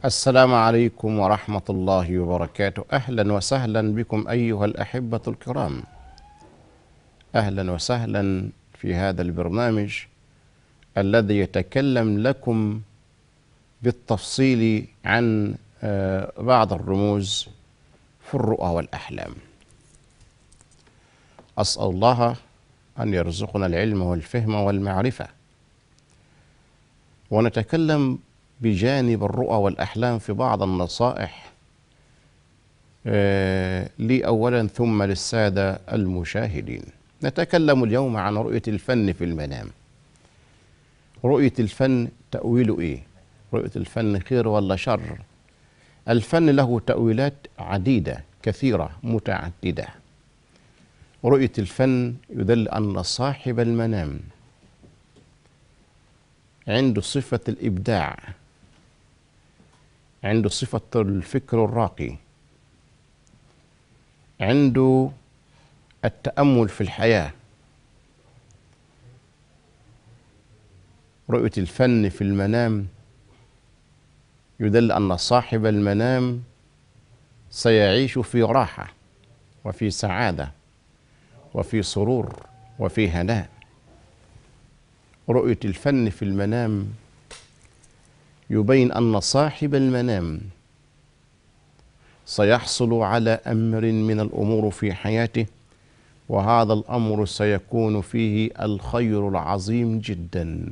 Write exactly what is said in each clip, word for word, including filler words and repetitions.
السلام عليكم ورحمة الله وبركاته. أهلا وسهلا بكم أيها الأحبة الكرام، أهلا وسهلا في هذا البرنامج الذي يتكلم لكم بالتفصيل عن بعض الرموز في الرؤى والأحلام. أسأل الله أن يرزقنا العلم والفهم والمعرفة، ونتكلم بجانب الرؤى والأحلام في بعض النصائح لي أولا ثم للسادة المشاهدين. نتكلم اليوم عن رؤية الفن في المنام. رؤية الفن تأويله إيه؟ رؤية الفن خير ولا شر؟ الفن له تأويلات عديدة كثيرة متعددة. رؤية الفن يدل أن صاحب المنام عنده صفة الإبداع، عنده صفة الفكر الراقي، عنده التأمل في الحياة. رؤية الفن في المنام يدل أن صاحب المنام سيعيش في راحة وفي سعادة وفي سرور وفي هناء. رؤية الفن في المنام يبين أن صاحب المنام سيحصل على أمر من الأمور في حياته، وهذا الأمر سيكون فيه الخير العظيم جدا.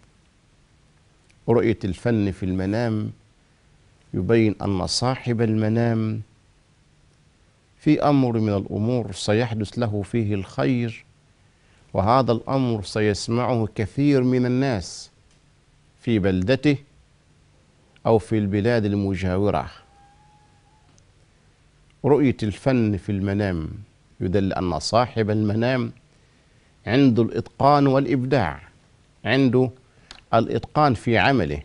رؤية الفن في المنام يبين أن صاحب المنام في أمر من الأمور سيحدث له فيه الخير، وهذا الأمر سيسمعه كثير من الناس في بلدته أو في البلاد المجاورة. رؤية الفن في المنام يدل أن صاحب المنام عنده الإتقان والإبداع، عنده الإتقان في عمله،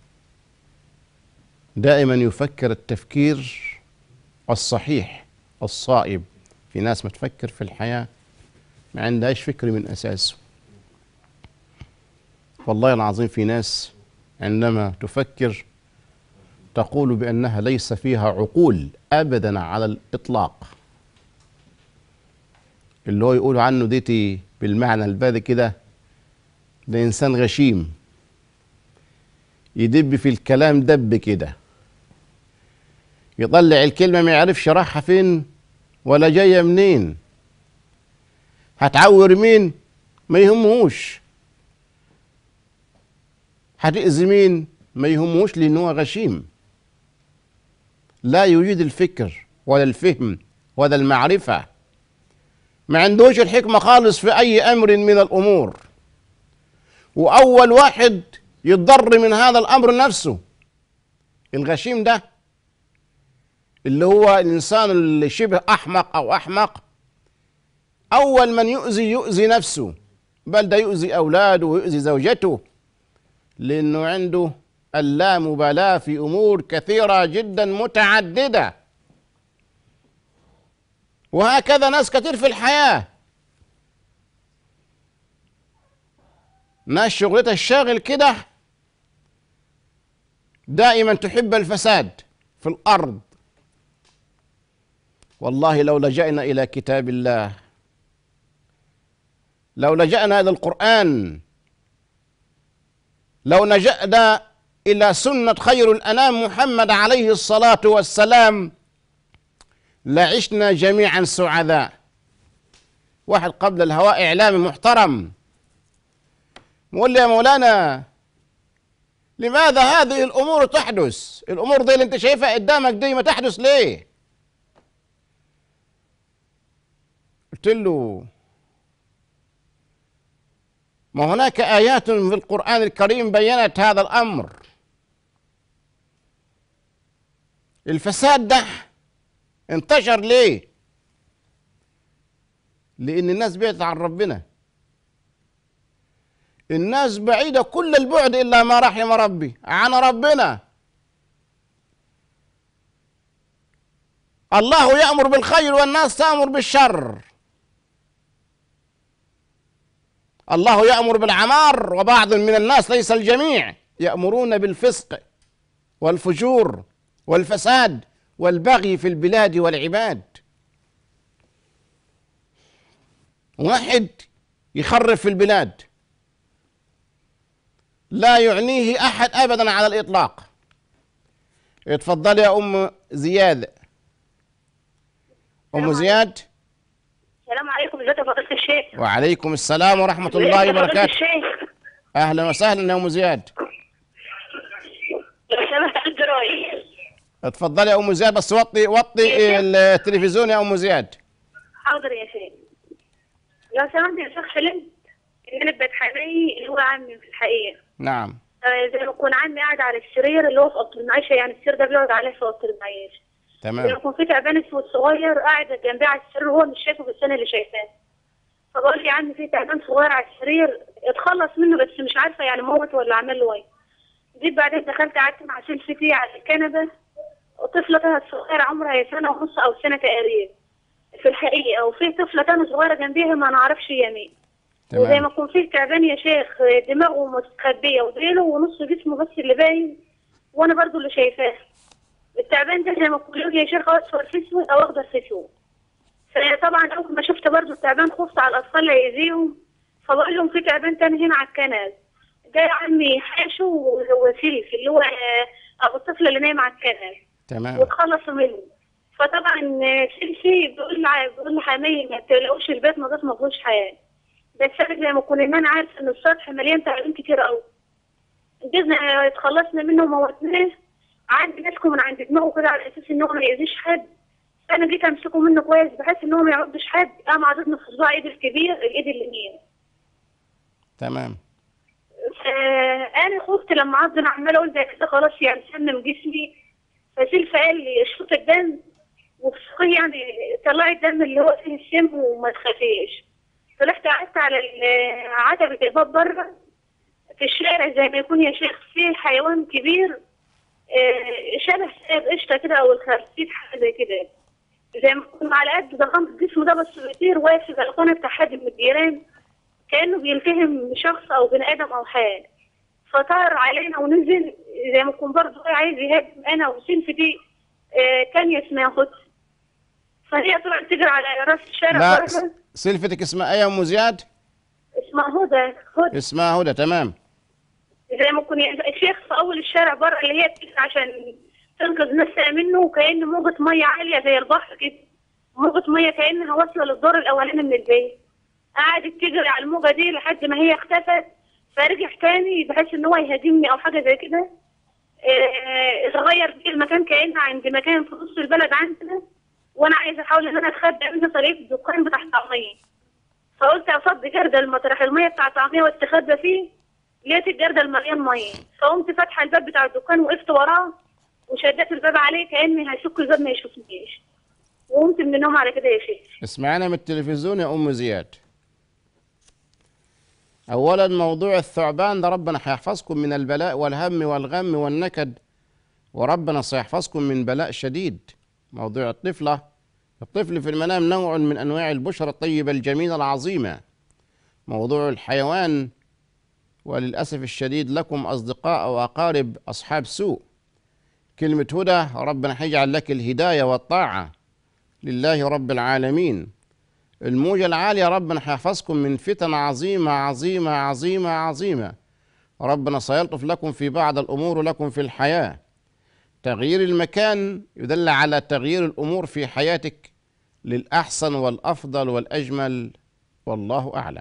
دائما يفكر التفكير الصحيح الصائب. في ناس ما تفكر في الحياة ما عندهاش فكر من أساسه. والله العظيم في ناس عندما تفكر تقول بأنها ليس فيها عقول أبدا على الإطلاق. اللي هو يقولوا عنه ديتي بالمعنى الباذي كده، ده إنسان غشيم يدب في الكلام دب كده، يطلع الكلمة ما يعرفش راحة فين ولا جاية منين، هتعور مين ما يهمهوش، هتأذي مين ما يهمهوش، لأنه هو غشيم لا يوجد الفكر ولا الفهم ولا المعرفة، ما عندوش الحكمة خالص في أي أمر من الأمور. وأول واحد يتضر من هذا الأمر نفسه الغشيم ده، اللي هو الإنسان اللي شبه أحمق أو أحمق. أول من يؤذي يؤذي نفسه، بل ده يؤذي أولاده ويؤذي زوجته، لأنه عنده اللامبالاة في أمور كثيرة جدا متعددة. وهكذا ناس كتير في الحياة، ناس شغلتها الشاغل كده دائما تحب الفساد في الأرض. والله لو لجأنا إلى كتاب الله، لو لجأنا إلى القرآن، لو لجأنا إلى سنة خير الأنام محمد عليه الصلاة والسلام، لعشنا جميعا سعداء. واحد قبل الهواء إعلامي محترم يقول لي يا مولانا لماذا هذه الأمور تحدث؟ الأمور دي اللي أنت شايفها قدامك دي ما تحدث ليه؟ قلت له ما هناك آيات في القرآن الكريم بيّنت هذا الأمر. الفساد ده انتشر ليه؟ لأن الناس بعدت عن ربنا، الناس بعيدة كل البعد إلا ما رحم ربي عن ربنا. الله يأمر بالخير والناس تأمر بالشر، الله يأمر بالعمار وبعض من الناس ليس الجميع يأمرون بالفسق والفجور والفساد والبغي في البلاد والعباد. واحد يخرب في البلاد لا يعنيه أحد أبدا على الإطلاق. اتفضلي يا أم زياد. أم زياد. السلام عليكم، ازيك يا فضيلة الشيخ؟ وعليكم السلام ورحمة الله وبركاته. أهلا وسهلا يا أم زياد. لو سمحت عندي رأي. اتفضلي يا أم زياد، بس وطي وطي التلفزيون يا أم زياد. حاضر يا شيخ. لو سمحت يا شيخ، حلمت إن أنا بيت حماي اللي هو عمي في الحقيقة. نعم. آه زي ما يكون عمي قاعد على السرير اللي هو في أوضة المعيشة، يعني السرير ده بيقعد عليه في أوضة المعيشة. تمام. زي ما يكون في تعبان اسمه الصغير قاعد جنبي على السرير وهو مش شايفه بس أنا اللي شايفاه. فبقول لي يا عم في تعبان صغير على السرير اتخلص منه، بس مش عارفة يعني موت ولا عمل له ايه. جيت بعدين دخلت قعدت مع سلفتي على الكنبة، طفلة كانت صغيرة عمرها سنة ونص أو سنة تقريبا في الحقيقة، وفي طفلة تانية صغيرة جنبيها ما نعرفش هي مين. وزي ما يكون فيه تعبان يا شيخ دماغه مستخبية وديله ونص جسمه بس اللي باين، وأنا برضو اللي شايفاه. التعبان ده زي ما يكون له يا شيخ أصفر في أسود أو أخضر في أسود. فطبعا أول ما شفت برضو التعبان خفت على الأطفال لا يأذيهم، فبقول لهم في تعبان تاني هنا على الكنبة. جاي عمي حاشو وسيف اللي هو أبو الطفل اللي نايم على الكنبة. تمام. واتخلصوا منه. فطبعا سيلفي بيقول لي بيقول لحماية ما تلاقوش البيت نظيف ما فيهوش حياه. بس انا زي ما كنا ان انا عارفه ان السطح مليان تعابين كتير قوي. جبنا اتخلصنا منه وموتناه. عندي ماسكه من عند دماغه كده على اساس ان هو ما يأذيش حد. انا جيت امسكه منه كويس بحيث ان هو ما يعضش حد، قام عضتني في صباع ايدي الكبير الايد اليمين. تمام. انا خفت لما عضني، عماله اقول ده كده خلاص يعني سمم جسمي. فسيلفا قال لي اشفط الدم وفسقيه يعني طلعي الدم اللي هو فيه السم وما تخافيش. طلعت قعدت على عتبة الباب بره في الشارع زي ما يكون يا شيخ فيه حيوان كبير شبه سائب قشطه كده او الخرتيت حاجه زي كده، زي ما يكون على قد ضخامه الجسم ده بس بيطير واقف في البلكونه بتاع حد من الجيران كانه بيلتهم شخص او بني ادم او حاجه. فطار علينا ونزل زي ما يكون برضه عايز يهاجم انا وسلفتي تانية اسمها هدى. فهي طلعت تجري على راس الشارع. لا بره. سلفتك اسمها ايه يا ام زياد؟ اسمها هدى. هدى اسمها هدى. تمام. زي ما يكون الشيخ في اول الشارع بره اللي هي بتجري عشان تنقذ نفسها منه، وكأن موجة ميه عاليه زي البحر كده، موجة ميه كأنها واصله للدور الاولاني من البيت. قعدت تجري على الموجه دي لحد ما هي اختفت، فرجع تاني بحيث ان هو يهاجمني او حاجه زي كده. اتغير بيه المكان كأنه عند مكان في نص البلد عندنا، وانا عايزه احاول ان انا اتخبى منه طريق الدكان بتاع طعميه. فقلت افضي جردل مطرح الميه بتاع طعميه واستخبى فيه، لقيت الجردل مليان ميه، فقمت فاتحه الباب بتاع الدكان وقفت وراه وشديت الباب عليه كاني هيشك الباب ما يشوفنيش، وقمت من النوم على كده يا شيخ. اسمعنا من التلفزيون يا ام زياد. اولا موضوع الثعبان ده ربنا هيحفظكم من البلاء والهم والغم والنكد، وربنا سيحفظكم من بلاء شديد. موضوع الطفلة، الطفل في المنام نوع من أنواع البشرى الطيبة الجميلة العظيمة. موضوع الحيوان وللأسف الشديد لكم أصدقاء أو أقارب أصحاب سوء. كلمة هدى ربنا هيجعل لك الهداية والطاعة لله رب العالمين. الموجة العالية ربنا هيحفظكم من فتن عظيمة عظيمة عظيمة عظيمة. ربنا سيلطف لكم في بعض الأمور لكم في الحياة. تغيير المكان يدل على تغيير الأمور في حياتك للأحسن والأفضل والأجمل، والله أعلم.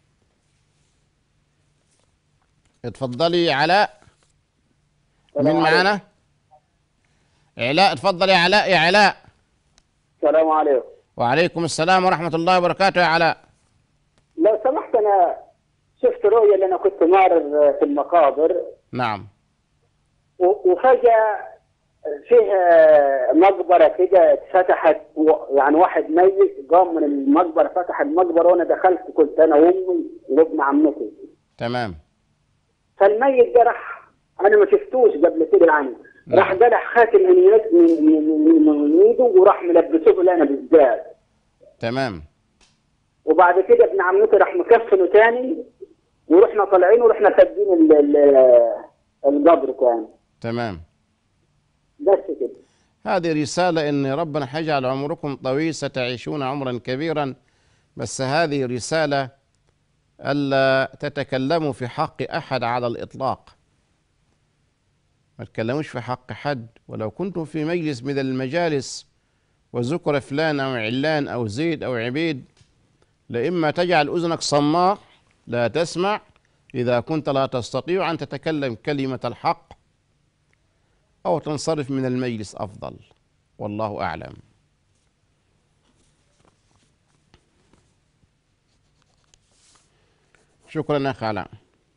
اتفضلي علاء. مين معانا؟ علاء. اتفضلي يا علاء. يا علاء. السلام عليكم. وعليكم السلام ورحمة الله وبركاته. يا علاء لو سمحت، أنا شفت رؤية اللي أنا كنت معرض في المقابر. نعم. وفجأة فيه مقبرة كده اتفتحت، يعني واحد ميت قام من المقبرة فتح المقبرة، وأنا دخلت كنت أنا وأمي وابن عمتي. تمام. فالميت ده راح، أنا ما شفتوش قبل كده يعني، نعم. راح قلع خاتم من يد من من من ايده وراح ملبسه لي أنا بالذات. تمام. وبعد كده ابن عمتي راح مكفنه تاني، ورحنا طالعين ورحنا سادين القبر تاني. تمام. بس كده. هذه رسالة إن ربنا حيجعل عمركم طويل، ستعيشون عمرا كبيرا، بس هذه رسالة ألا تتكلموا في حق أحد على الإطلاق. ما تكلموش في حق حد، ولو كنتم في مجلس من المجالس وذكر فلان أو علان أو زيد أو عبيد، لإما تجعل أذنك صماء لا تسمع إذا كنت لا تستطيع أن تتكلم كلمة الحق، أو تنصرف من المجلس أفضل، والله أعلم. شكرا أخ علاء.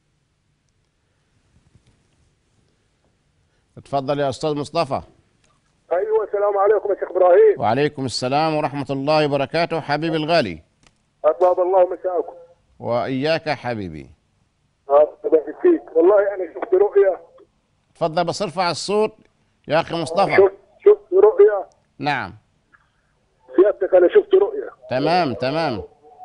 اتفضل يا أستاذ مصطفى. ايوه السلام عليكم يا شيخ ابراهيم. وعليكم السلام ورحمة الله وبركاته حبيبي الغالي. اطلب الله مساءكم. وإياك حبيبي. الله فيك. والله انا شفت رؤيا. اتفضل بس ارفع الصوت يا أخي مصطفى. شفت شفت رؤيا. نعم. سيادتك انا شفت رؤيا. تمام تمام.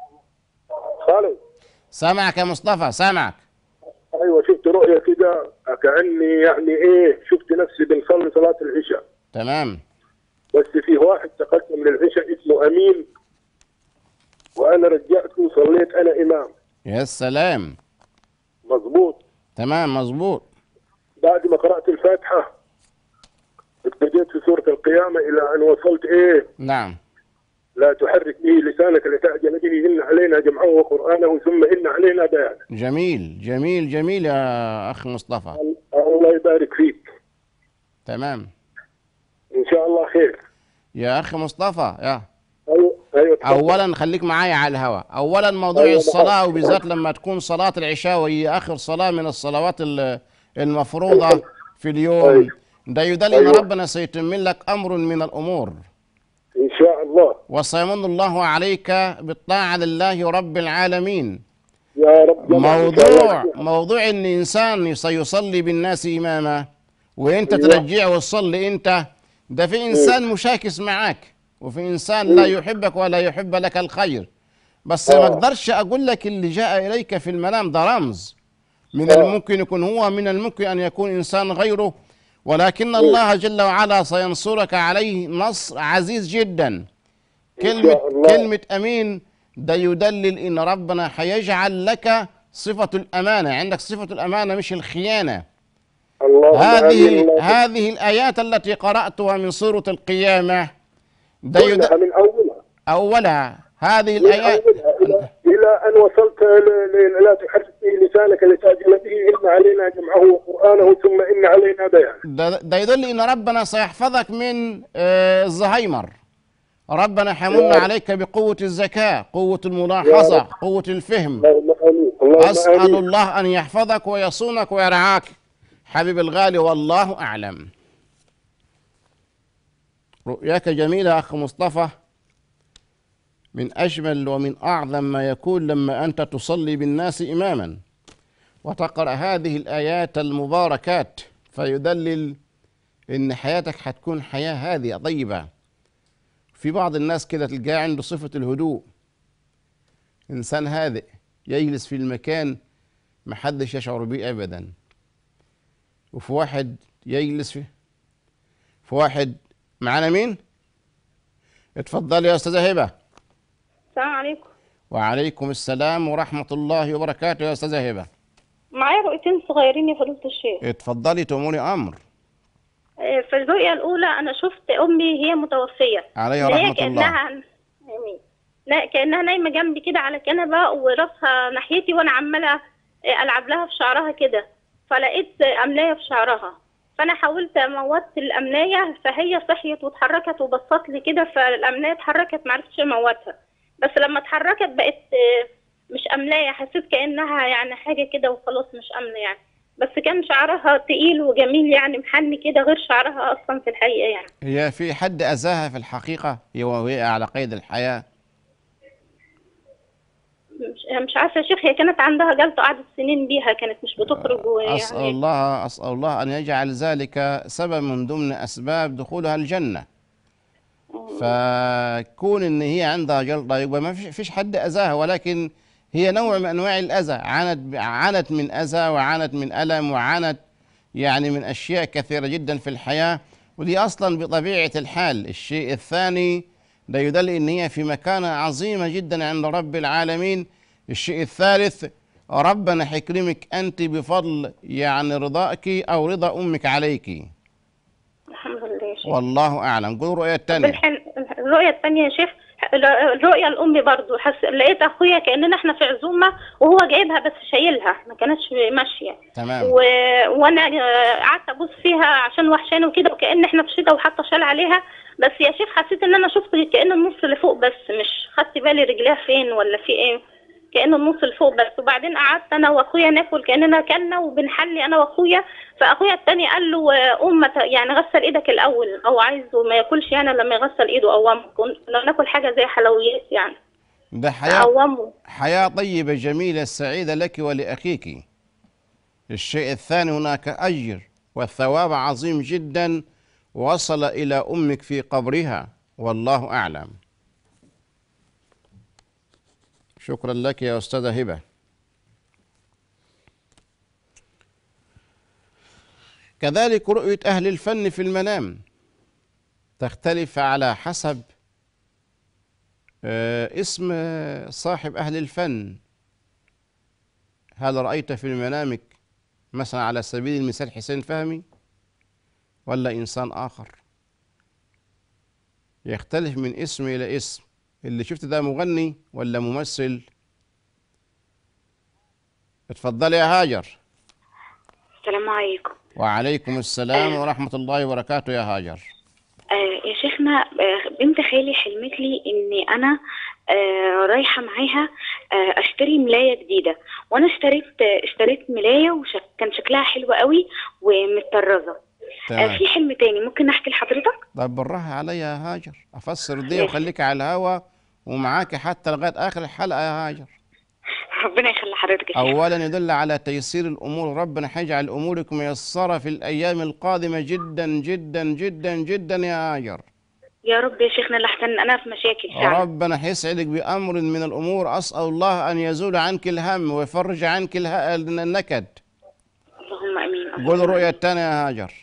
خالد. سامعك يا مصطفى سامعك. ايوه شفت رؤيا كده كاني يعني ايه شفت نفسي بنصلي صلاه العشاء. تمام. بس فيه واحد تقدم من العشاء اسمه امين، وانا رجعت وصليت انا امام. يا سلام. مظبوط. تمام مظبوط. بعد ما قرات الفاتحه ابتديت في سوره القيامه الى ان وصلت ايه؟ نعم. لا تحرك به لسانك لتعجل به إن علينا جمعه وقرآنه ثم إن علينا بيانه. جميل جميل جميل يا أخي مصطفى. الله يبارك فيك. تمام. إن شاء الله خير. يا أخي مصطفى يا أيوه أيوه. أولا خليك معايا على الهواء. أولا موضوع أيوة الصلاة، وبالذات لما تكون صلاة العشاء وهي آخر صلاة من الصلوات المفروضة في اليوم، أيوة. ده يدل أيوة. أن ربنا سيتم لك أمر من الأمور، إن شاء الله. وسيمن الله عليك بالطاعة لله رب العالمين. يا رب. موضوع موضوع ان انسان سيصلي بالناس اماما وانت أيوة. ترجعه وتصلي انت، ده في انسان مشاكس معاك، وفي انسان لا يحبك ولا يحب لك الخير. بس ما اقدرش اقول لك اللي جاء اليك في المنام ده رمز، من آه. الممكن يكون هو، من الممكن ان يكون انسان غيره، ولكن الله جل وعلا سينصرك عليه نصر عزيز جدا. كلمة كلمة أمين ده يدلل إن ربنا حيجعل لك صفة الأمانة، عندك صفة الأمانة مش الخيانة. الله هذه هذه الآيات التي قرأتها من سورة القيامة ده يدلل من أولها أولها هذه الآيات إلى, إلى أن وصلت لا تحرك به لسانك لتعجل به إن علينا جمعه وقرآنه ثم إن علينا بيانه. ده, ده يدل إن ربنا سيحفظك من آه الزهايمر. ربنا حملنا عليك بقوة الذكاء، قوة الملاحظة، قوة الفهم. أسأل الله أن يحفظك ويصونك ويرعاك حبيب الغالي، والله أعلم. رؤياك جميلة أخ مصطفى، من أجمل ومن أعظم ما يكون لما أنت تصلي بالناس إماما وتقرأ هذه الآيات المباركات، فيدلل إن حياتك حتكون حياة هادئة طيبة. في بعض الناس كده تلقاه عنده صفة الهدوء، إنسان هادئ يجلس في المكان محدش يشعر به أبدا. وفي واحد يجلس فيه في واحد معانا مين؟ اتفضل يا أستاذة هبة. السلام عليكم. وعليكم السلام ورحمة الله وبركاته يا أستاذة هبة. معايا رؤيتين صغيرين يا فضيلة الشيخ. اتفضلي تأمري أمر. في الرؤية الأولى أنا شفت أمي هي متوفية عليها رحمة الله. كأنها آمين. لا كأنها نايمة جنبي كده على كنبة وراسها ناحيتي، وأنا عمالة ألعب لها في شعرها كده، فلقيت أملاية في شعرها، فأنا حاولت أموت الأملاية، فهي صحيت واتحركت وبصت لي كده، فالأملاية اتحركت معرفتش أموتها، بس لما اتحركت بقت مش أملاية، حسيت كأنها يعني حاجة كده وخلاص مش أمنة يعني، بس كان شعرها تقيل وجميل يعني محني كده غير شعرها أصلا في الحقيقة يعني. هي في حد أذاها في الحقيقة هي وهي على قيد الحياة؟ مش مش عارفة يا شيخ، هي كانت عندها جلطة قعدت سنين بيها، كانت مش بتخرج يعني. أسأل الله أسأل الله أن يجعل ذلك سبب من ضمن أسباب دخولها الجنة. فكون إن هي عندها جلطة يبقى ما فيش حد أذاها، ولكن هي نوع من أنواع الأذى، عانت عانت من أذى وعانت من ألم وعانت يعني من أشياء كثيرة جدا في الحياة، ودي أصلا بطبيعة الحال. الشيء الثاني ده يدل إن هي في مكانة عظيمة جدا عند رب العالمين. الشيء الثالث، ربنا حيكرمك أنت بفضل يعني رضائك أو رضا أمك عليك. الحمد لله يا شيخ. والله أعلم. قول الرؤية الثانية. بالحل... الرؤية الثانية يا شيخ، الرؤية الأم برضو حس... لقيت أخويا كأننا إحنا في عزومة وهو جايبها بس شايلها ما كانتش ماشية. تمام. و... وأنا قعدت أبص فيها عشان وحشاني وكده، وكأن إحنا في شتاء وحاطة شال عليها. بس يا شيخ حسيت إن أنا شفت كأن النص اللي فوق بس، مش خدت بالي رجليها فين ولا في إيه، كأن النص اللي فوق بس. وبعدين قعدت أنا وأخويا ناكل كأننا كلنا وبنحلي أنا وأخويا، فأخويا التاني قال له أم يعني غسل إيدك الأول، أو عايزه ما ياكلش يعني لما يغسل إيده، أو لو ناكل حاجة زي حلويات يعني. ده حياة أقومه. حياة طيبة جميلة سعيدة لك ولأخيك. الشيء الثاني، هناك أجر والثواب عظيم جدا وصل إلى أمك في قبرها، والله أعلم. شكرا لك يا أستاذة هبة. كذلك رؤية أهل الفن في المنام تختلف على حسب اسم صاحب أهل الفن. هل رأيت في منامك مثلا على سبيل المثال حسين فهمي ولا إنسان آخر؟ يختلف من اسم إلى اسم. اللي شفت ده مغني ولا ممثل؟ اتفضلي يا هاجر. السلام عليكم. وعليكم السلام آه. ورحمة الله وبركاته يا هاجر. آه يا شيخنا، آه بنت خالي حلمت لي اني انا آه رايحه معاها آه اشتري ملايه جديده، وانا اشتريت آه اشتريت ملايه وكان شكلها حلو قوي ومتطرزه. آه في حلم تاني ممكن احكي لحضرتك؟ طب بالراحه عليا يا هاجر، افسر دي وخليك على الهوا ومعاك حتى لغايه اخر الحلقه يا هاجر. ربنا يخلي حضرتك يا شيخ. اولا يدل على تيسير الامور، ربنا هيجعل امورك ميسره في الايام القادمه جدا جدا جدا جدا يا هاجر. يا رب يا شيخنا، لحسن انا في مشاكل فعلا. ربنا هيسعدك بامر من الامور، اسال الله ان يزول عنك الهم ويفرج عنك النكد. اللهم امين. قول الرؤيه الثانيه يا هاجر.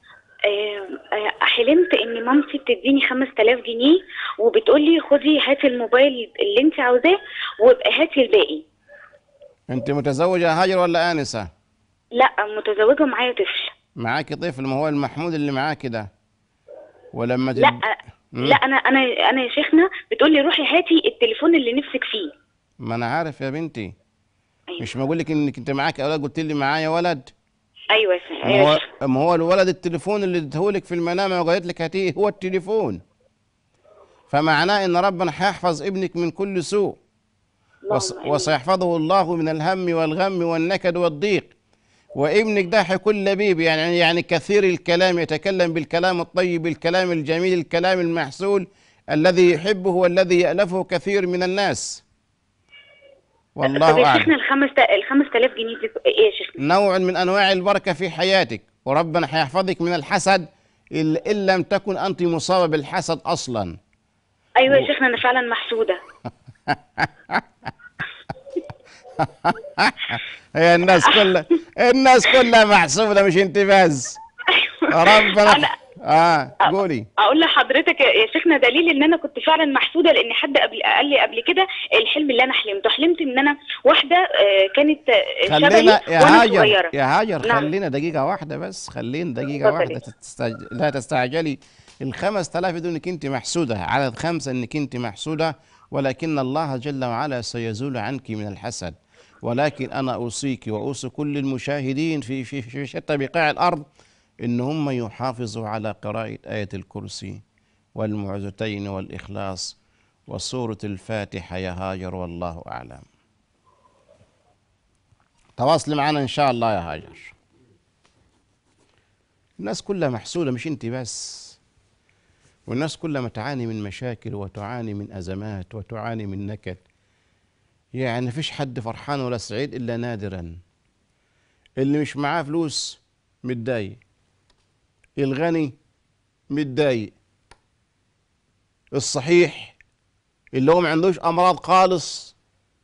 حلمت ان مامتي بتديني خمسة آلاف جنيه وبتقول لي خدي هاتي الموبايل اللي انت عاوزاه وابقى هاتي الباقي. انت متزوجه يا هاجر ولا انسه؟ لا متزوجه ومعايا طفل. معاكي طفل؟ ما هو المحمود اللي معاكي ده. ولما تد... لا م? لا انا انا انا يا شيخنا بتقول لي روحي هاتي التليفون اللي نفسك فيه. ما انا عارف يا بنتي. أيوة. مش بقول لك انك انت معاكي اولاد، قلت لي معايا ولد. ايوه يا شيخ. ما هو ما هو الولد التليفون اللي اديهولك في المنام وقالت لك هاتيه هو التليفون، فمعناه ان ربنا هيحفظ ابنك من كل سوء، وص... وسيحفظه الله من الهم والغم والنكد والضيق. وابنك ده هيكون لبيب، يعني يعني كثير الكلام، يتكلم بالكلام الطيب، الكلام الجميل، الكلام المحسول الذي يحبه والذي يألفه كثير من الناس. والله أعلم. طب يا شيخنا الخمس الخمس آلاف جنيه دي ايه يا شيخنا؟ نوع من انواع البركه في حياتك، وربنا هيحفظك من الحسد ان لم تكن انت مصابه بالحسد اصلا. ايوه يا شيخنا انا فعلا محسوده. هي الناس كلها الناس كلها محسوده مش انت بس. ربنا أنا اه قولي. اقول لحضرتك يا شيخنا دليل ان انا كنت فعلا محسوده، لان حد قبل قال لي قبل كده الحلم اللي انا حلمته، حلمت ان انا واحده كانت خلينا يا هاجر صغيرة. يا هاجر نعم. خلينا دقيقه واحده بس، خلينا دقيقه واحده تستج... لا تستعجلي. ال خمسة آلاف دول انك انت محسوده، عدد خمسه انك انت محسوده، ولكن الله جل وعلا سيزول عنك من الحسد. ولكن انا اوصيك واوصي كل المشاهدين في في في شتى بقاع الارض إن هم يحافظوا على قراءة آية الكرسي والمعوذتين والإخلاص وسورة الفاتحة يا هاجر، والله أعلم. تواصلي معنا إن شاء الله يا هاجر. الناس كلها محسودة مش أنت بس، والناس كلها تعاني من مشاكل وتعاني من أزمات وتعاني من نكد. يعني مفيش حد فرحان ولا سعيد إلا نادرا. اللي مش معاه فلوس متضايق، الغني متضايق، الصحيح اللي هو ما عندوش امراض خالص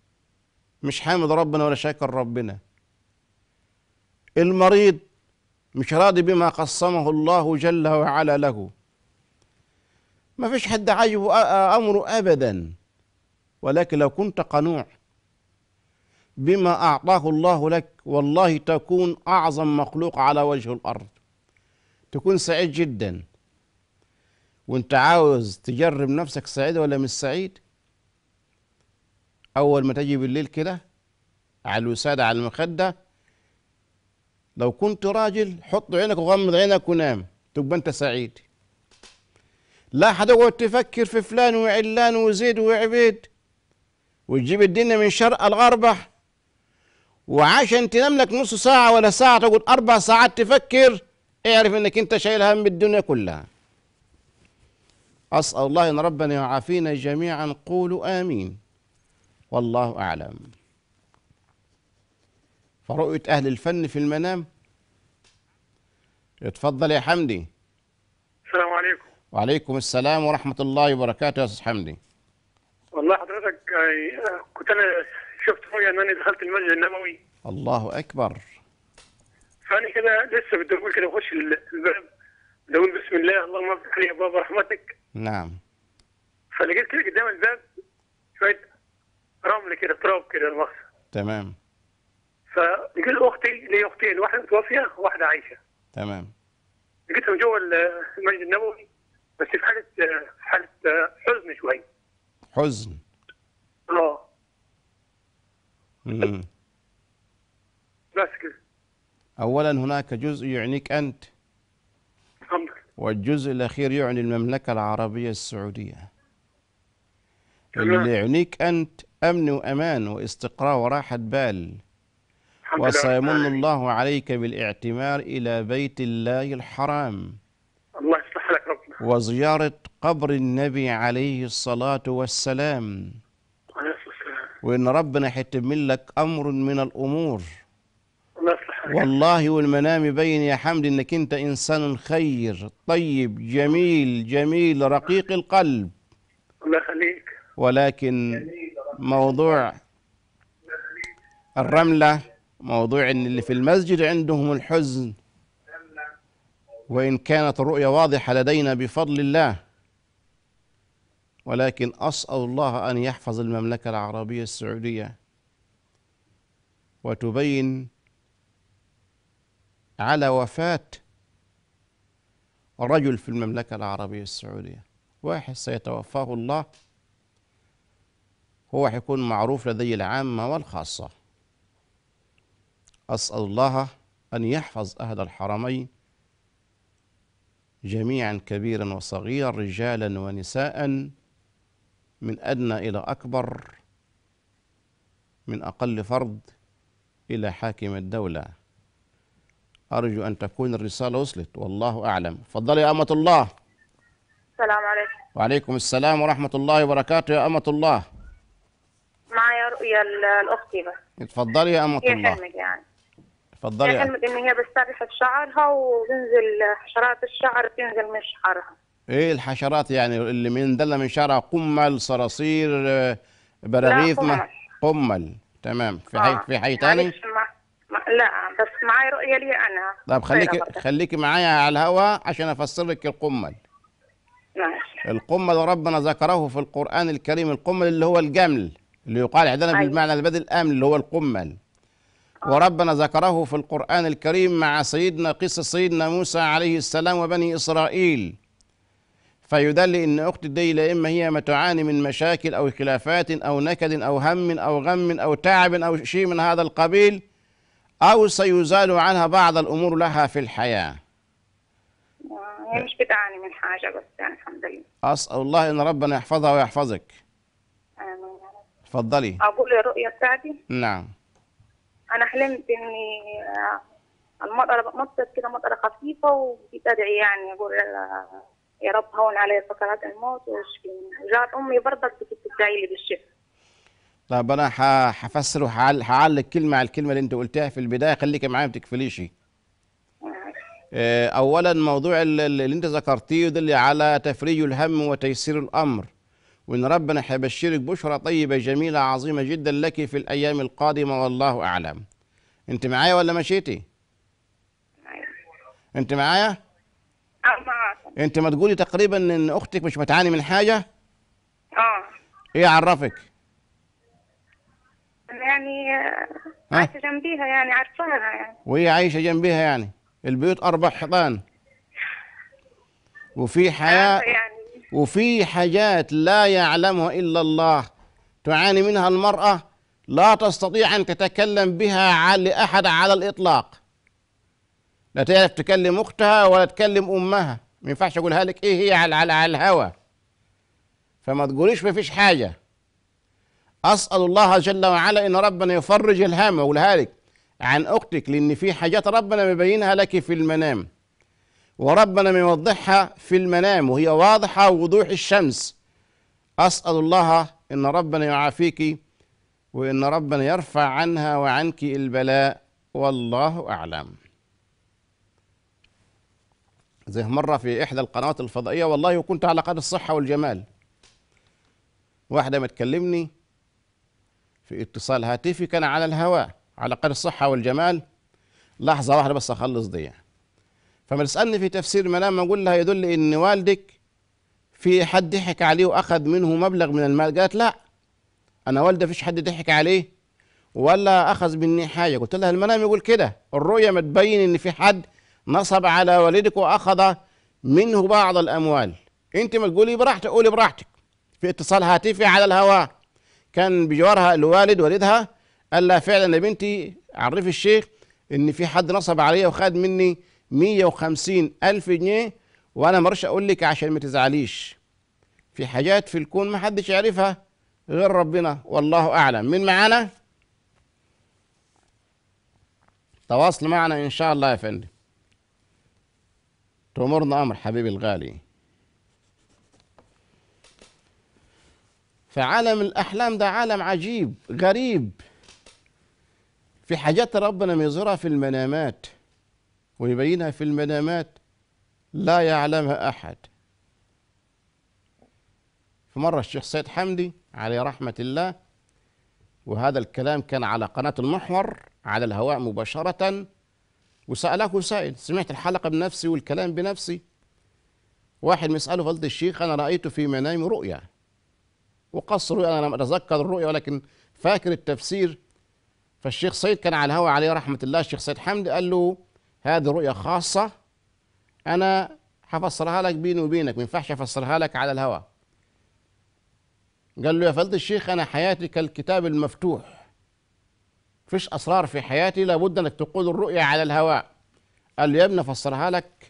مش حامد ربنا ولا شاكر ربنا، المريض مش راضي بما قسمه الله جل وعلا له. ما فيش حد عاجبه أمره أبدا، ولكن لو كنت قنوع بما أعطاه الله لك والله تكون أعظم مخلوق على وجه الأرض، تكون سعيد جدا. وانت عاوز تجرب نفسك سعيد ولا مش سعيد؟ أول ما تجي بالليل كده على الوسادة على المخدة، لو كنت راجل حط عينك وغمض عينك ونام، تبقى انت سعيد. لا هتقعد تفكر في فلان وعلان وزيد وعبيد وتجيب الدنيا من شرق الغربة، وعشان تنام لك نص ساعة ولا ساعة تقعد أربع ساعات تفكر، اعرف انك انت شايل هم الدنيا كلها. أسأل الله أن ربنا يعافينا جميعا، قولوا آمين. والله أعلم. فرؤية أهل الفن في المنام. اتفضل يا حمدي. السلام عليكم. وعليكم السلام ورحمة الله وبركاته يا أستاذ حمدي. والله حضرتك كنت أنا شفت رؤيا إن أنا دخلت المسجد النبوي. الله أكبر. فأنا كده لسه بدي أقول كده أخش الباب، بقول بسم الله اللهم افتح لي أبواب رحمتك. نعم. فلقيت كده قدام الباب شوية رمل كده، تراب كده المخص. تمام. فلقيت أختي، لي أختين، واحدة متوفية وواحدة عايشة. تمام. لقيتهم جوه المسجد النبوي بس في حالة في حالة حزن شوي. حزن. اه. مم. بس كده. أولا هناك جزء يعنيك أنت، الحمد لله. والجزء الأخير يعني المملكة العربية السعودية. تمام. اللي يعنيك أنت أمن وأمان واستقرار وراحة بال، الحمد لله. وسيمن الله عليك بالاعتمار إلى بيت الله الحرام الله يصلح لك ربنا. وزيارة قبر النبي عليه الصلاة والسلام، الله يصلح لك. وإن ربنا حيتم لك أمر من الأمور. الله يصلح لك. والله والمنام يبين يا حمد إنك أنت إنسان خير طيب جميل جميل رقيق القلب، الله يخليك. ولكن موضوع الرملة، موضوع إن اللي في المسجد عندهم الحزن، وإن كانت الرؤيا واضحة لدينا بفضل الله، ولكن أسأل الله أن يحفظ المملكة العربية السعودية وتبين على وفاة رجل في المملكة العربية السعودية، واحد سيتوفاه الله، هو حيكون معروف لدي العامة والخاصة. أسأل الله أن يحفظ أهل الحرمين جميعا كبيرا وصغيرا رجالا ونساء من أدنى إلى أكبر، من أقل فرد إلى حاكم الدولة. أرجو أن تكون الرسالة وصلت، والله أعلم. تفضلي يا أمة الله. السلام عليكم. وعليكم السلام ورحمة الله وبركاته يا أمة الله. معايا رؤيا ل- لأختي بس. تفضلي يا أمة هي الله. حلمت يعني. تفضلي هي يا حلمت إن هي بتسرح شعرها وتنزل حشرات الشعر تنزل من شعرها. إيه الحشرات يعني اللي من دل من شعرها؟ قمل، صراصير، آه، براغيث؟ لا، ما- قمل. قمل. تمام. في حي آه. في حي تاني؟ معلش ما... ما... لا بس معايا رؤيا لي أنا. طب خليكي خير برضه. خليكي معايا على الهواء عشان افسر لك القمل. ماشي. القمل ربنا ذكره في القرآن الكريم، القمل اللي هو الجمل اللي يقال عندنا أيوة. بالمعنى البدل الآمن اللي هو القمل. وربنا ذكره في القرآن الكريم مع سيدنا قصة سيدنا موسى عليه السلام وبني إسرائيل، فيدل إن أختي دي لا إما هي ما تعاني من مشاكل أو خلافات أو نكد أو هم أو غم أو تعب أو شيء من هذا القبيل، أو سيزال عنها بعض الأمور لها في الحياة. آه، هي مش بتعاني من حاجة بس يعني الحمد لله. أسأل الله إن ربنا يحفظها ويحفظك. آمين يا رب. تفضلي. أقول الرؤيا بتاعتي. نعم. أنا حلمت إني آه، المطرة مطرت كده مطرة خفيفة وبتدعي يعني أقول آه، يا رب هون علي سكرات الموت واشفيني. جات أمي برضك بتدعي لي بالشفاء. طب أنا ح- حفسر وهعل- هعلق كلمة على الكلمة اللي أنت قلتها في البداية، خليك معايا ما تكفليش. آه، أولا موضوع ال- ال- اللي أنت ذكرتيه يدل على تفريج الهم وتيسير الأمر، وإن ربنا حيبشرك بشرى طيبة جميلة عظيمة جدا لك في الأيام القادمة، والله أعلم. أنت معايا ولا مشيتي؟ انت معايا؟ اه معاك. انت ما تقولي تقريبا ان اختك مش بتعاني من حاجه؟ اه ايه عرفك؟ أنا يعني آه، ها؟ عايشة جنبيها يعني عارفاها يعني. وهي عايشه جنبها يعني؟ البيوت اربع حيطان، وفي حياه، عارفة يعني. وفي حاجات لا يعلمها الا الله تعاني منها المراه، لا تستطيع ان تتكلم بها على احد على الاطلاق. لا تعرف تكلم اختها ولا تكلم امها، ما ينفعش اقولها لك ايه هي على على, على الهوى. فما تقوليش ما فيش حاجه. اسال الله جل وعلا ان ربنا يفرج الهم، اقولها لك عن اختك، لان في حاجات ربنا مبينها لك في المنام، وربنا ميوضحها في المنام وهي واضحه وضوح الشمس. اسال الله ان ربنا يعافيك، وان ربنا يرفع عنها وعنك البلاء، والله اعلم. زي مرة في إحدى القنوات الفضائية، والله وكنت على قدر الصحة والجمال، واحدة ما تكلمني في اتصال هاتفي كان على الهواء على قدر الصحة والجمال، لحظة واحدة بس أخلص دي. فما تسألني في تفسير منام، أقول لها يدل إن والدك في حد ضحك عليه وأخذ منه مبلغ من المال. قالت لا، أنا والدي فيش حد ضحك عليه ولا أخذ مني حاجة. قلت لها المنام يقول كده، الرؤية ما تبين إن في حد نصب على والدك واخذ منه بعض الاموال. انت ما تقولي براحتك، قولي براحتك. في اتصال هاتفي على الهواء كان بجوارها الوالد والدها، قال لها فعلا يا بنتي عرفي الشيخ ان في حد نصب عليا وخد مني مية وخمسين الف جنيه، وانا ما رضيتش اقول لك عشان ما تزعليش. في حاجات في الكون ما حدش يعرفها غير ربنا، والله اعلم. من معانا؟ تواصل معنا ان شاء الله يا فندم. تأمرنا أمر حبيبي الغالي. فعالم الأحلام ده عالم عجيب غريب، في حاجات ربنا يظهرها في المنامات ويبينها في المنامات لا يعلمها أحد. في مرة الشيخ سيد حمدي عليه رحمة الله، وهذا الكلام كان على قناة المحور على الهواء مباشرة، وسأله سائل، سمعت الحلقة بنفسي والكلام بنفسي. واحد مسأله فضيلة الشيخ أنا رأيت في منامي رؤيا، وقص رؤيا، أنا لم أتذكر الرؤيا ولكن فاكر التفسير. فالشيخ سيد كان على الهواء عليه رحمة الله، الشيخ سيد حمدي قال له هذه رؤيا خاصة أنا هفسرها لك بيني وبينك، ما ينفعش أفسرها لك على الهواء. قال له يا فضيلة الشيخ أنا حياتي كالكتاب المفتوح، فيش أسرار في حياتي، لابد أنك تقول الرؤيا على الهواء. قال له يا ابني أفسرها لك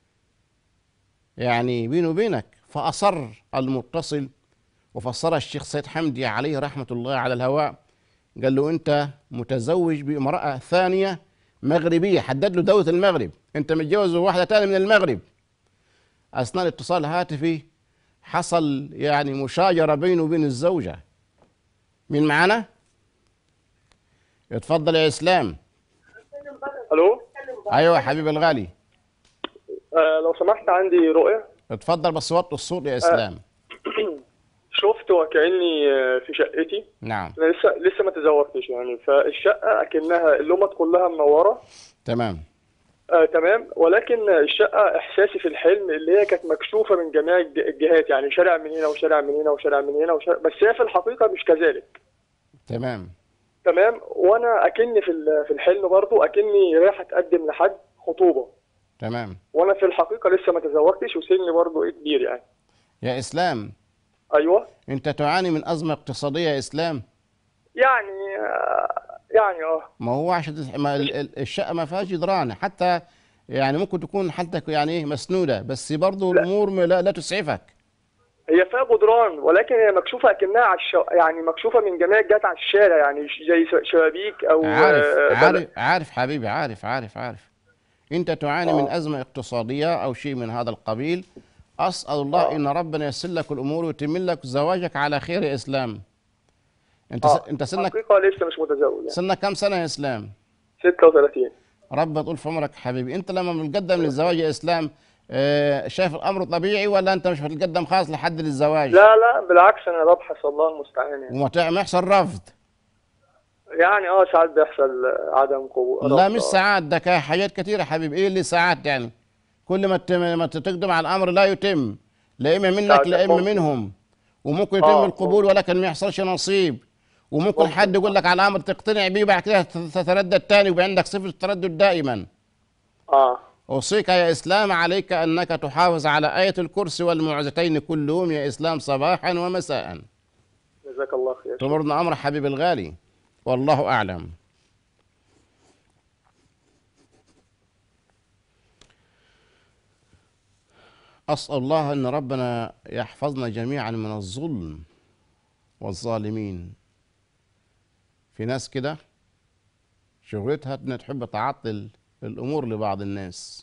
يعني بيني وبينك. فأصر المتصل وفسرها الشيخ سيد حمدي عليه رحمة الله على الهواء. قال له أنت متزوج بامرأة ثانية مغربية، حدد له دولة المغرب، أنت متجوز واحدة ثانية من المغرب. أثناء الاتصال الهاتفي حصل يعني مشاجرة بينه وبين الزوجة. مين معانا؟ اتفضل يا اسلام. الو. ايوه يا حبيبي الغالي. آه لو سمحت عندي رؤية. اتفضل بس وطي الصوت يا اسلام. آه شفت وكأني آه، في شقتي. نعم. انا لسه لسه ما تزوجتش يعني، فالشقة اكنها اللومة كلها منورة. تمام. آه تمام، ولكن الشقة احساسي في الحلم اللي هي كانت مكشوفة من جميع الج- الجهات، يعني شارع من هنا وشارع من هنا وشارع من هنا وشارع، بس هي في الحقيقة مش كذلك. تمام. تمام، وانا اكني في ال- في الحلم برضو اكني رايح اتقدم لحد خطوبة، تمام. وانا في الحقيقة لسه ما تزوجتش وسني برضو ايه كبير يعني. يا اسلام، ايوه. انت تعاني من ازمه اقتصاديه يا اسلام؟ يعني آه، يعني اه ما هو عشان تس- ما ال- ال- الشقه ما فيهاش جدران حتى، يعني ممكن تكون حالتك يعني ايه مسنوده، بس برضه لا. الامور ما- لا, لا تسعفك. هي فيها جدران ولكن هي مكشوفه اكنها على الش... يعني مكشوفه من جميع الجهات على الشارع، يعني ش- زي ش- شبابيك او عارف آه، عارف بل... عارف حبيبي، عارف عارف عارف انت تعاني من آه. ازمه اقتصاديه او شيء من هذا القبيل. اسال الله آه. ان ربنا ييسر لك الامور ويتم لك زواجك على خير يا اسلام. انت آه. س... انت سنك حقيقه لسه مش متزوج يعني. سنك كم سنه يا اسلام؟ ستة وثلاثين. رب يطول في عمرك حبيبي. انت لما بتقدم للزواج يا اسلام آه، شايف الامر طبيعي ولا انت مش بتقدم خالص لحد للزواج؟ لا لا بالعكس، انا ببحث، الله المستعان يعني. وما تع- ما يحصل رفض؟ يعني اه ساعات بيحصل عدم قبول. لا مش ساعات، ده كا- حاجات كتيرة يا حبيبي. ايه اللي ساعات يعني؟ كل ما ت- ما تقدم على الامر لا يتم، لا اما منك ساعات لا اما ممكن. منهم. وممكن يتم اه القبول ممكن. ولكن ما يحصلش نصيب. وممكن حد ممكن يقول صح. لك على امر تقتنع بيه وبعد كده تتردد تاني ويبقى عندك صفة التردد دائما. اه أوصيك يا إسلام عليك أنك تحافظ على آية الكرسي والمعوذتين كل يوم يا إسلام صباحا ومساء. جزاك الله خير. تمرنا أمر حبيبي الغالي، والله أعلم. أسأل الله أن ربنا يحفظنا جميعا من الظلم والظالمين. في ناس كده شغلتها انها تحب تعطل الامور لبعض الناس.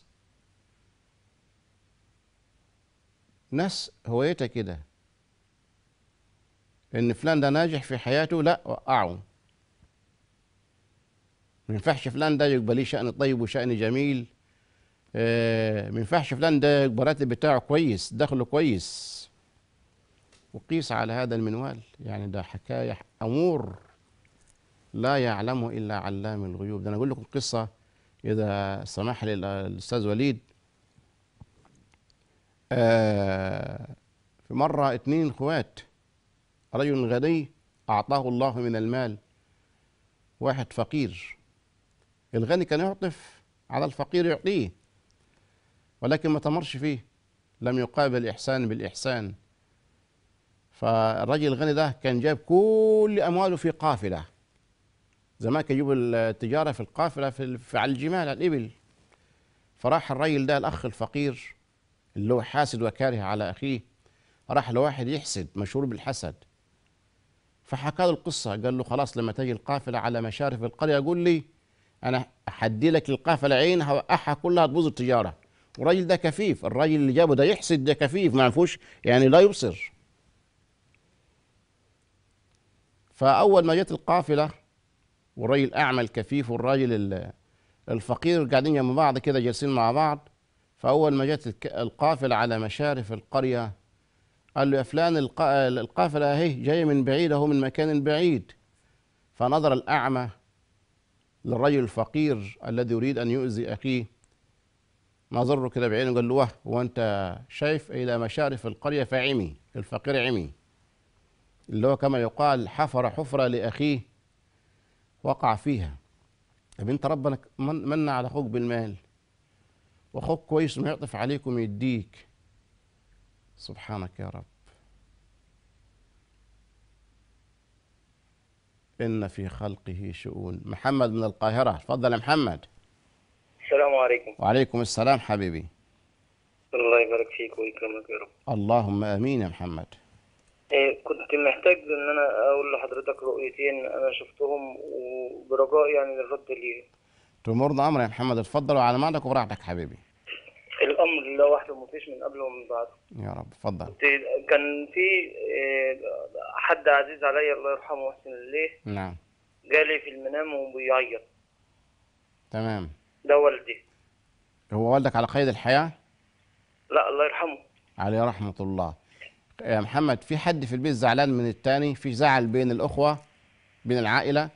ناس هوايتها كده ان فلان ده ناجح في حياته، لا وقعه. ما ينفعش فلان ده يبقى ليه شأن طيب وشأن جميل. آه، ما ينفعش فلان ده يبقى الراتب بتاعه كويس، دخله كويس. وقيس على هذا المنوال. يعني ده حكاية أمور لا يعلمه إلا علام الغيوب. ده أنا أقول لكم قصة إذا سمح لي الأستاذ وليد. آه في مرة اتنين اخوات، رجل غني أعطاه الله من المال، واحد فقير. الغني كان يعطف على الفقير يعطيه، ولكن ما تمرش فيه، لم يقابل الإحسان بالإحسان. فالرجل الغني ده كان جايب كل أمواله في قافلة. زمان كان يجيبوا التجارة في القافلة في في- على الجمال، على الإبل. فراح الرجل ده الأخ الفقير اللي هو حاسد وكاره على أخيه، راح لواحد يحسد مشهور بالحسد، فحكى له القصة. قال له خلاص لما تجي القافلة على مشارف القرية قول لي، أنا أحدي لك القافلة عين هوقعها كلها تبوظ التجارة. والراجل ده كفيف، الراجل اللي جابه ده يحسد ده كفيف ما فيهوش يعني لا يبصر. فأول ما جت القافلة والراجل أعمى الكفيف والراجل ال- الفقير قاعدين جنب بعض كده جالسين مع بعض، فأول ما جت الك- القافلة على مشارف القرية قال له يا فلان الق- القافلة اهي جاية من بعيد اهو من مكان بعيد. فنظر الأعمى للرجل الفقير الذي يريد أن يؤذي أخيه، نظره كده بعينه قال له واه وأنت شايف إلى مشارف القرية فعمي. الفقير عمي، اللي هو كما يقال حفر حفرة لأخيه وقع فيها. طب أنت ربنا من من على أخوك بالمال، وأخوك كويس ما يعطف عليكم يديك. سبحانك يا رب. إن في خلقه شؤون. محمد من القاهرة، تفضل يا محمد. السلام عليكم. وعليكم السلام حبيبي. الله يبارك فيك ويكرمك يا رب. اللهم امين يا محمد. إيه كنت محتاج ان انا اقول لحضرتك رؤيتين انا شفتهم وبرجاء يعني الرد لي. تمرنا امر يا محمد، اتفضل وعلى مالك وبراحتك حبيبي. الامر لله وحده مفيش من قبله ومن بعده. يا رب اتفضل. كنت- كان في إيه حد عزيز عليا الله يرحمه ويحسن اليه نعم. جالي في المنام وبيعيط. تمام. ده والدي. هو والدك على قيد الحياة؟ لا الله يرحمه. عليه رحمة الله. يا محمد في حد في البيت زعلان من التاني؟ في زعل بين الأخوة بين العائلة؟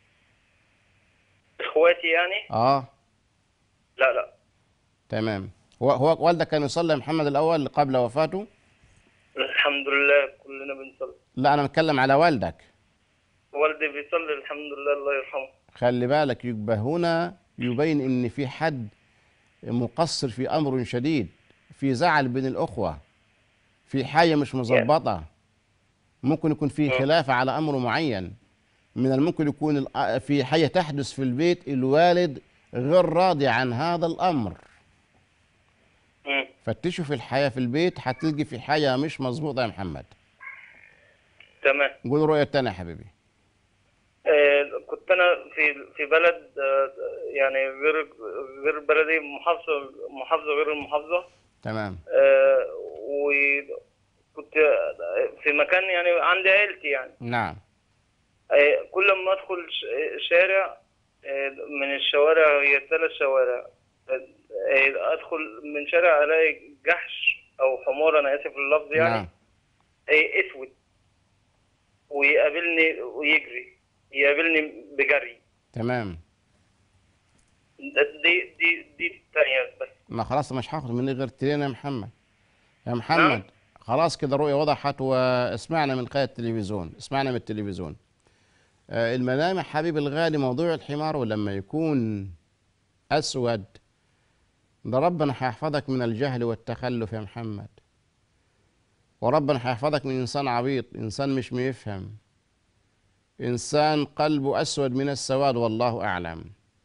اخواتي يعني؟ اه لا لا. تمام. هو هو والدك كان يصلي يا محمد الأول قبل وفاته؟ الحمد لله كلنا بنصلي. لا أنا بتكلم على والدك. والدي بيصلي الحمد لله الله يرحمه. خلي بالك، يبقى هنا يبين ان في حد مقصر في امر شديد، في زعل بين الاخوه، في حاجه مش مظبطه. ممكن يكون في خلاف على امر معين. من الممكن يكون الأ- في حاجه تحدث في البيت، الوالد غير راضي عن هذا الامر. مم. فتشوا في الحياه في البيت هتلقي في حاجه مش مظبوطه يا محمد. تمام. قول رؤيه تانية يا حبيبي. آه، كنت انا في في بلد آه، يعني غير غير بلدي، محافظه محافظه غير المحافظه. تمام. آه، وكنت في مكان يعني عندي عيلتي يعني. نعم. آه، كل ما ادخل ش- شارع آه، من الشوارع، هي ثلاث شوارع، آه، ادخل من شارع الاقي جحش او حمار، انا اسف في اللفظ يعني. نعم. آه، اسود ويقابلني ويجري. يقابلني بجري. تمام. ده- دي دي دي الثانيه بس. ما خلاص مش هاخد مني غير ترين يا محمد. يا محمد نعم. خلاص كده الرؤية وضحت، واسمعنا من خلال التلفزيون، اسمعنا من التلفزيون. آه المنام يا حبيبي الغالي موضوع الحمار، ولما يكون أسود ده ربنا هيحفظك من الجهل والتخلف يا محمد، وربنا هيحفظك من إنسان عبيط، إنسان مش بيفهم، إنسان قلبه أسود من السواد والله أعلم.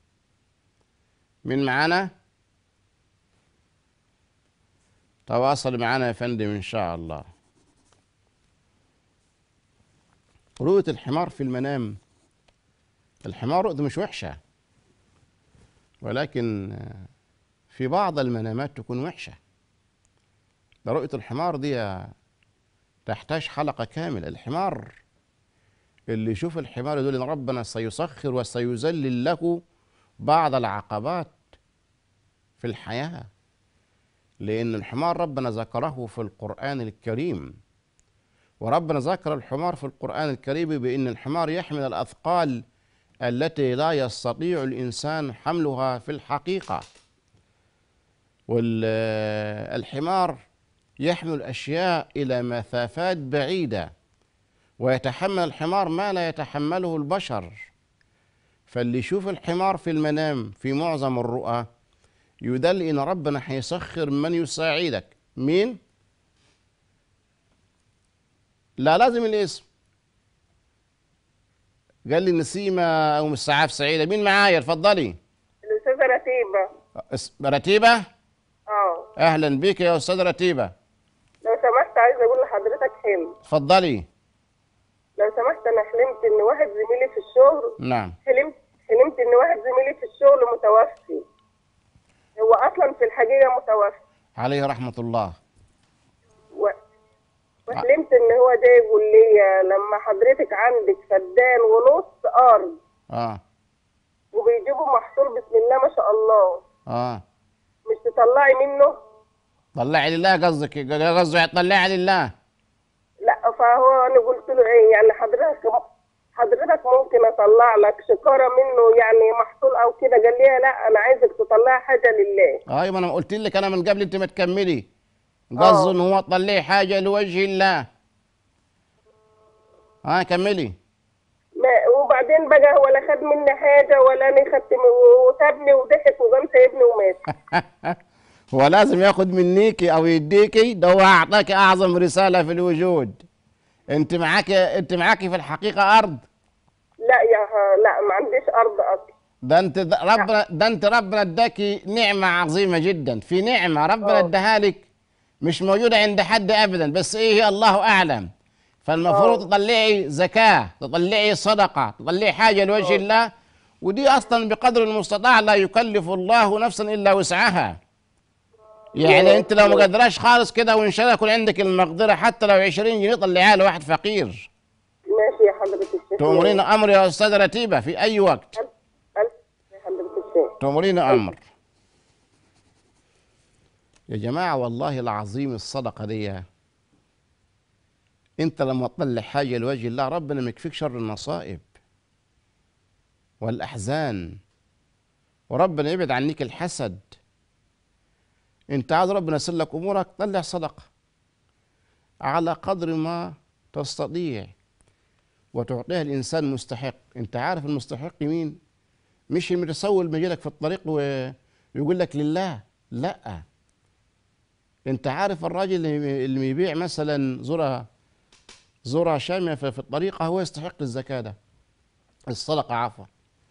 من معانا؟ تواصل معنا يا فندم إن شاء الله. رؤية الحمار في المنام، الحمار رؤيته مش وحشة، ولكن في بعض المنامات تكون وحشة. ده رؤية الحمار دي تحتاج حلقة كاملة. الحمار اللي يشوف الحمار يقول إن ربنا سيسخر وسيذلل له بعض العقبات في الحياة، لأن الحمار ربنا ذكره في القرآن الكريم، وربنا ذكر الحمار في القرآن الكريم بأن الحمار يحمل الأثقال التي لا يستطيع الإنسان حملها في الحقيقة. والحمار يحمل أشياء إلى مسافات بعيدة، ويتحمل الحمار ما لا يتحمله البشر. فاللي يشوف الحمار في المنام في معظم الرؤى يدل إن ربنا هيسخر من يساعدك. مين؟ لا لازم الاسم. قال لي نسيمة أو مسعاف سعيدة. مين معايا؟ اتفضلي. الأستاذة رتيبة. اس- رتيبة؟ اه أهلا بك يا أستاذ رتيبة. لو سمحت عايزة أقول لحضرتك حلم. اتفضلي. لو سمحت أنا حلمت إن واحد زميلي في الشغل. نعم. حلمت حلمت إن واحد زميلي في الشغل متوفي. هو أصلا في الحقيقة متوفي. عليه رحمة الله. و... وحلمت إن هو ده يقول لي لما حضرتك عندك فدان ونص أرض آه وبيجيبوا محصول بسم الله ما شاء الله، آه مش تطلعي منه؟ طلعي لله قصدك، قصده طلعي لله. لا فهو انا قلت له ايه يعني حضرتك حضرتك ممكن اطلع لك شكاره منه يعني محصول او كده؟ قال لي لا انا عايزك تطلع حاجه لله. ايوه انا قلت لك انا من قبل انت ما تكملي. قصده ان هو طلعي حاجه لوجه الله. ها آه كملي. ما وبعدين بقى هو لا خد مني حاجه ولا انا خدت وسابني وضحك وقام سايبني ومات. هو لازم ياخد منيكي او يديكي، ده هو اعطاك اعظم رساله في الوجود. انت معاك انت معاكي في الحقيقه ارض. لا يا لا ما عنديش ارض اصلا. ده انت ربنا ده انت ربنا اداكي نعمه عظيمه جدا. في نعمه ربنا اداها لك مش موجوده عند حد ابدا، بس ايه هي الله اعلم. فالمفروض أوه. تطلعي زكاه، تطلعي صدقه، تطلعي حاجه لوجه أوه. الله، ودي اصلا بقدر المستطاع لا يكلف الله نفسا الا وسعها. يعني أوه. انت لو ما قدراش خالص كده وان شاء الله يكون عندك المقدره حتى لو عشرين جنيه طلعيها لواحد فقير. ماشي يا حضرة الشيخ. تأمرينا امر يا استاذ رتيبه في اي وقت. ألف ألف يا حضرة الشيخ. تأمرينا امر. يا جماعه والله العظيم الصدقه دي انت لما تطلع حاجه لوجه الله ربنا ما يكفيك شر النصائب والاحزان، وربنا يبعد عنك الحسد. انت عايز ربنا يسر لك امورك، طلع صدقه على قدر ما تستطيع وتعطيها الانسان مستحق. انت عارف المستحق مين؟ مش المتسول ما يجيلك في الطريق ويقول لك لله، لا. انت عارف الراجل اللي يبيع مثلا ذره ذره شاميه في الطريق هو يستحق الزكاه ده، الصدقه عفوا.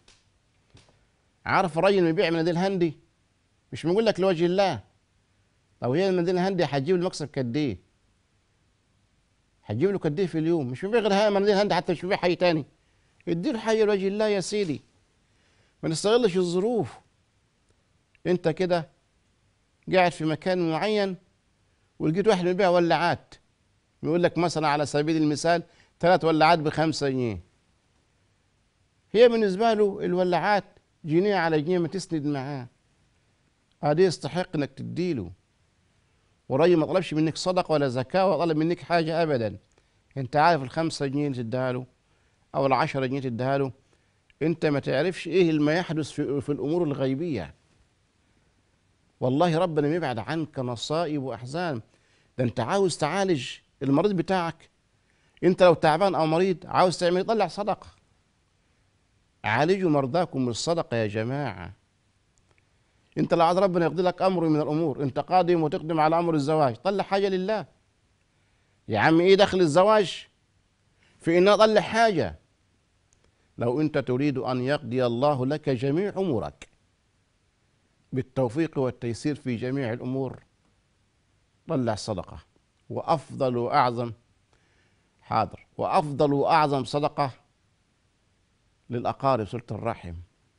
عارف الراجل اللي يبيع مناديل هندي مش بيقول لك لوجه الله. طب هي المناديل الهندي هتجيب المكسب قد ايه؟ هتجيب له قد ايه في اليوم؟ مش بيبيع غير هاي مناديل هندي، حتى مش بيبيع حاجه تاني. اديله حاجه لوجه الله يا سيدي، ما نستغلش الظروف. انت كده قاعد في مكان معين ولقيت واحد بيبيع ولعات، بيقول لك مثلا على سبيل المثال ثلاث ولعات بخمسة جنيه. هي بالنسبه له الولعات جنيه على جنيه ما تسند معاه، هذا يستحق انك تديله. والراجل ما طلبش منك صدقه ولا زكاه ولا طلب منك حاجه ابدا. انت عارف الخمسة جنيه اللي تديها له أو العشرة جنيه تديها له، أنت ما تعرفش إيه ما يحدث في, في الأمور الغيبية. والله ربنا ما يبعد عنك مصائب وأحزان. ده أنت عاوز تعالج المريض بتاعك، أنت لو تعبان أو مريض عاوز تعمل طلع صدقة. عالجوا مرضاكم بالصدقة يا جماعة. أنت لو عايز ربنا يقضي لك أمر من الأمور، أنت قادم وتقدم على أمر الزواج، طلع حاجة لله. يا عم إيه دخل الزواج في إن أطلع حاجة؟ لو أنت تريد أن يقضي الله لك جميع أمورك بالتوفيق والتيسير في جميع الأمور، طلع صدقة. وأفضل وأعظم حاضر وأفضل وأعظم صدقة للأقارب، صلة الرحم.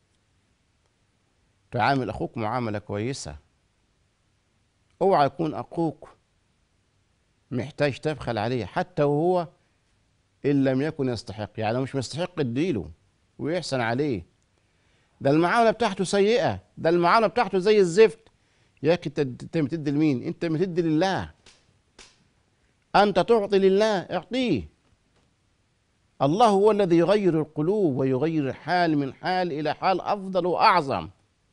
تعامل أخوك معاملة كويسة. اوعى يكون أخوك محتاج تبخل عليه حتى وهو إن لم يكن يستحق، يعني مش مستحق اديله ويحسن عليه. ده المعاملة بتاعته سيئة، ده المعاملة بتاعته زي الزفت. يا أخي أنت بتدي لمين؟ أنت بتدي لله. أنت تعطي لله، اعطيه. الله هو الذي يغير القلوب ويغير الحال من حال إلى حال أفضل وأعظم.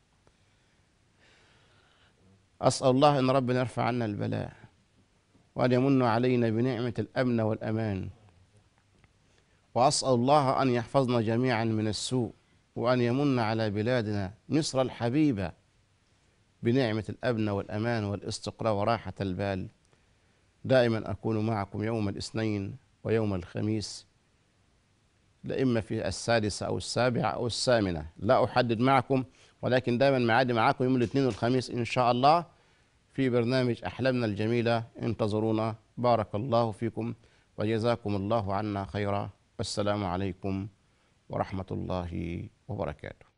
أسأل الله أن ربنا يرفع عنا البلاء وأن يمن علينا بنعمة الأمن والأمان، وأسأل الله أن يحفظنا جميعا من السوء، وأن يمن على بلادنا مصر الحبيبة بنعمة الأمن والأمان والاستقرار وراحة البال. دائما أكون معكم يوم الاثنين ويوم الخميس، لا إما في السادسة أو السابعة أو الثامنة، لا أحدد معكم، ولكن دائما معادي معكم يوم الاثنين والخميس إن شاء الله في برنامج أحلامنا الجميلة. انتظرونا. بارك الله فيكم وجزاكم الله عنا خيرا. والسلام عليكم ورحمة الله وبركاته.